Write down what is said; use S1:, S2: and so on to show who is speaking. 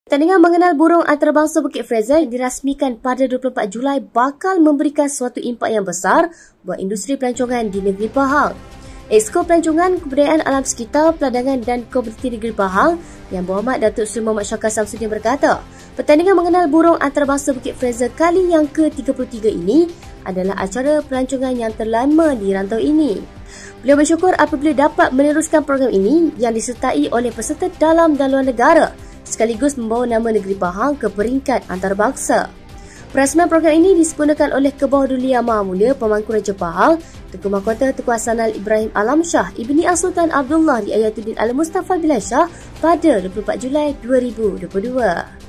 S1: Pertandingan mengenal burung antarabangsa Bukit Fraser yang dirasmikan pada 24 Julai bakal memberikan suatu impak yang besar buat industri pelancongan di Negeri Pahang. Exko Pelancongan, Kebudayaan Alam Sekitar, Peladangan dan Komuniti Negeri Pahang Yang Berhormat Datuk Seri Muhammad Syakar Samsudin berkata, pertandingan mengenal burung antarabangsa Bukit Fraser kali yang ke-33 ini adalah acara pelancongan yang terlama di rantau ini. Beliau bersyukur apabila dapat meneruskan program ini yang disertai oleh peserta dalam dan luar negara, sekaligus membawa nama negeri Pahang ke peringkat antarabangsa. Perasmian program ini disempurnakan oleh Kebawah Duli Yang Maha Mulia Pemangku Raja Pahang, Tengku Mahkota Tengku Hasanal Ibrahim Alam Shah Ibni As-Sultan Abdullah di Ayatuddin Al-Mustafa Bilal Shah pada 24 Julai 2022.